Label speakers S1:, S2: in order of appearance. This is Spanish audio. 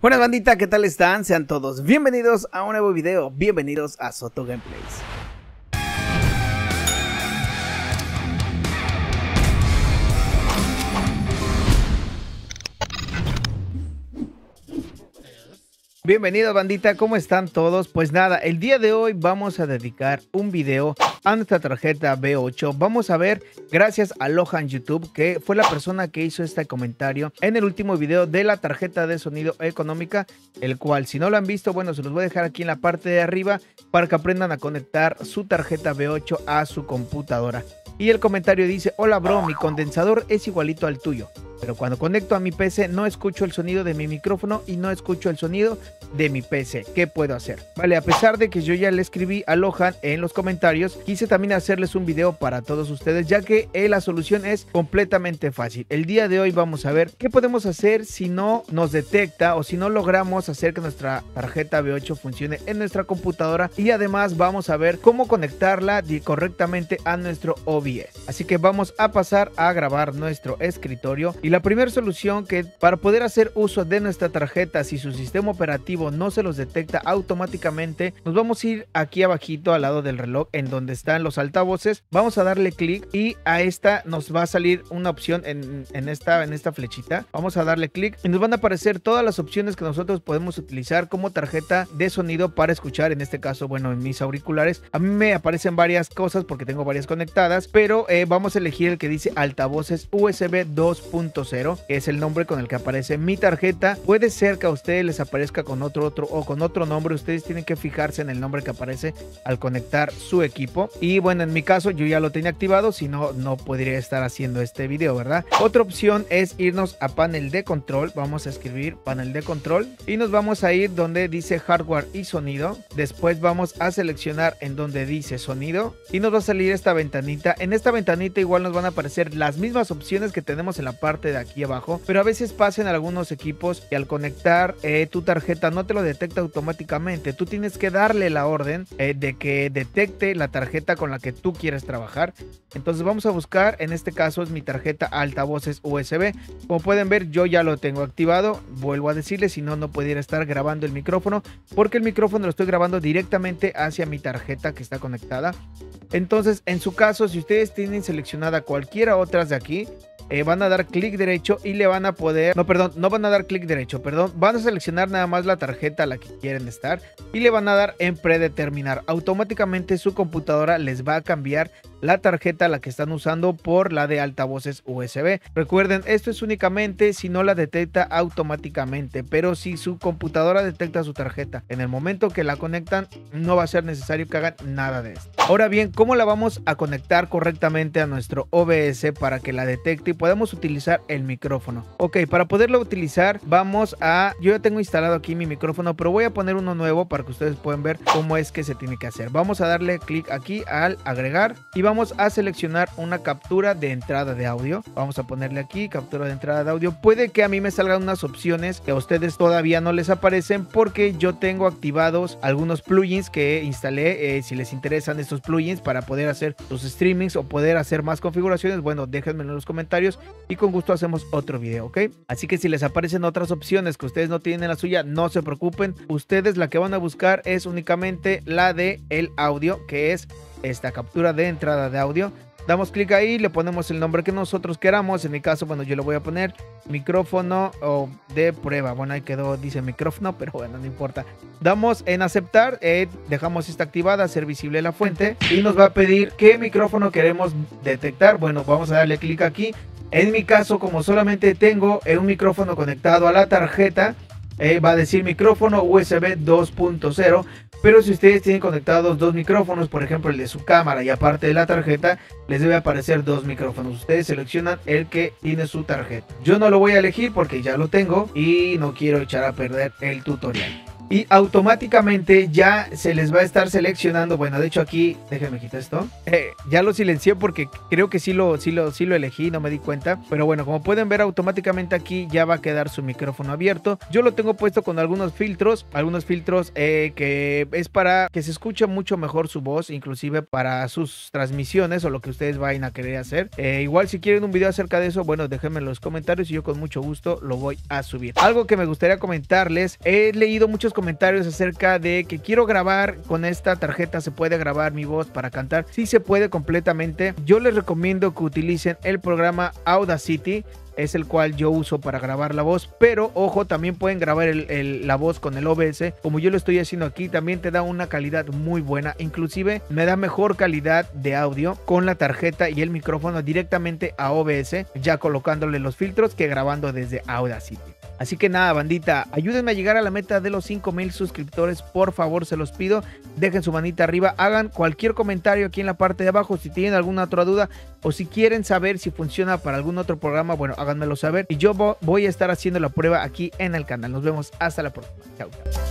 S1: Buenas bandita, ¿qué tal están? Sean todos bienvenidos a un nuevo video, bienvenidos a Soto Gameplays. Bienvenido bandita, ¿cómo están todos? Pues nada, el día de hoy vamos a dedicar un video a nuestra tarjeta B8. Vamos a ver, gracias a Lohan YouTube, que fue la persona que hizo este comentario en el último video de la tarjeta de sonido económica, el cual si no lo han visto, bueno, se los voy a dejar aquí en la parte de arriba para que aprendan a conectar su tarjeta B8 a su computadora. Y el comentario dice: hola bro, mi condensador es igualito al tuyo, pero cuando conecto a mi PC no escucho el sonido de mi micrófono y no escucho el sonido de mi PC. ¿Qué puedo hacer? Vale, a pesar de que yo ya le escribí a Lohan en los comentarios, quise también hacerles un video para todos ustedes, ya que la solución es completamente fácil. El día de hoy vamos a ver qué podemos hacer si no nos detecta o si no logramos hacer que nuestra tarjeta B8 funcione en nuestra computadora, y además vamos a ver cómo conectarla correctamente a nuestro OBS. Así que vamos a pasar a grabar nuestro escritorio. Y la primera solución que para poder hacer uso de nuestra tarjeta, si su sistema operativo no se los detecta automáticamente, nos vamos a ir aquí abajito al lado del reloj en donde están los altavoces. Vamos a darle clic y a esta nos va a salir una opción en esta flechita. Vamos a darle clic y nos van a aparecer todas las opciones que nosotros podemos utilizar como tarjeta de sonido para escuchar. En este caso, bueno, en mis auriculares a mí me aparecen varias cosas porque tengo varias conectadas, pero vamos a elegir el que dice altavoces USB 2.0, que es el nombre con el que aparece mi tarjeta. Puede ser que a ustedes les aparezca con otro nombre. Ustedes tienen que fijarse en el nombre que aparece al conectar su equipo. Y bueno, en mi caso yo ya lo tenía activado, si no, no podría estar haciendo este video, ¿verdad? Otra opción es irnos a panel de control. Vamos a escribir panel de control y nos vamos a ir donde dice hardware y sonido. Después vamos a seleccionar en donde dice sonido y nos va a salir esta ventanita. En esta ventanita igual nos van a aparecer las mismas opciones que tenemos en la parte de aquí abajo, pero a veces pasa en algunos equipos y al conectar tu tarjeta no te lo detecta automáticamente. Tú tienes que darle la orden de que detecte la tarjeta con la que tú quieres trabajar. Entonces vamos a buscar, en este caso es mi tarjeta altavoces USB. Como pueden ver, yo ya lo tengo activado. Vuelvo a decirles, si no, no pudiera estar grabando el micrófono, porque el micrófono lo estoy grabando directamente hacia mi tarjeta que está conectada. Entonces, en su caso, si ustedes tienen seleccionada cualquiera otras de aquí, van a dar clic derecho y le van a poder, no van a dar clic derecho, van a seleccionar nada más la tarjeta a la que quieren estar y le van a dar en predeterminar. Automáticamente su computadora les va a cambiar la tarjeta a la que están usando por la de altavoces USB. Recuerden, esto es únicamente si no la detecta automáticamente, pero si su computadora detecta su tarjeta en el momento que la conectan, no va a ser necesario que hagan nada de esto. Ahora bien, ¿cómo la vamos a conectar correctamente a nuestro OBS para que la detecte y podamos utilizar el micrófono? Ok, para poderlo utilizar yo ya tengo instalado aquí mi micrófono, pero voy a poner uno nuevo para que ustedes puedan ver cómo es que se tiene que hacer. Vamos a darle clic aquí al agregar y vamos a seleccionar una captura de entrada de audio. Vamos a ponerle aquí captura de entrada de audio. Puede que a mí me salgan unas opciones que a ustedes todavía no les aparecen porque yo tengo activados algunos plugins que instalé. Si les interesan estos plugins para poder hacer sus streamings o poder hacer más configuraciones, bueno, déjenmelo en los comentarios y con gusto hacemos otro video, ¿ok? Así que si les aparecen otras opciones que ustedes no tienen en la suya, no se preocupen. Ustedes la que van a buscar es únicamente la de el audio, que es esta captura de entrada de audio. Damos clic ahí, le ponemos el nombre que nosotros queramos. En mi caso, bueno, yo le voy a poner micrófono de prueba. Bueno, ahí quedó, dice micrófono, pero bueno, no importa. Damos en aceptar, dejamos esta activada, hacer visible la fuente y nos va a pedir qué micrófono queremos detectar. Bueno, vamos a darle clic aquí. En mi caso, como solamente tengo un micrófono conectado a la tarjeta, va a decir micrófono USB 2.0, pero si ustedes tienen conectados dos micrófonos, por ejemplo el de su cámara y aparte de la tarjeta, les debe aparecer dos micrófonos. Ustedes seleccionan el que tiene su tarjeta. Yo no lo voy a elegir porque ya lo tengo y no quiero echar a perder el tutorial. y automáticamente ya se les va a estar seleccionando. Bueno, de hecho aquí, déjenme quitar esto. Ya lo silencié porque creo que sí lo elegí, no me di cuenta. Pero bueno, como pueden ver, automáticamente aquí ya va a quedar su micrófono abierto. Yo lo tengo puesto con algunos filtros que es para que se escuche mucho mejor su voz, inclusive para sus transmisiones o lo que ustedes vayan a querer hacer. Igual si quieren un video acerca de eso, bueno, déjenme en los comentarios y yo con mucho gusto lo voy a subir. Algo que me gustaría comentarles, he leído muchos comentarios acerca de que quiero grabar con esta tarjeta, se puede grabar mi voz para cantar. Sí se puede completamente. Yo les recomiendo que utilicen el programa Audacity, es el cual yo uso para grabar la voz, pero ojo, también pueden grabar la voz con el OBS, como yo lo estoy haciendo aquí. También te da una calidad muy buena, inclusive me da mejor calidad de audio con la tarjeta y el micrófono directamente a OBS, ya colocándole los filtros, que grabando desde Audacity. Así que nada, bandita, ayúdenme a llegar a la meta de los 5000 suscriptores, por favor, se los pido. Dejen su manita arriba, hagan cualquier comentario aquí en la parte de abajo si tienen alguna otra duda o si quieren saber si funciona para algún otro programa, bueno, háganmelo saber y yo voy a estar haciendo la prueba aquí en el canal. Nos vemos hasta la próxima. Chao.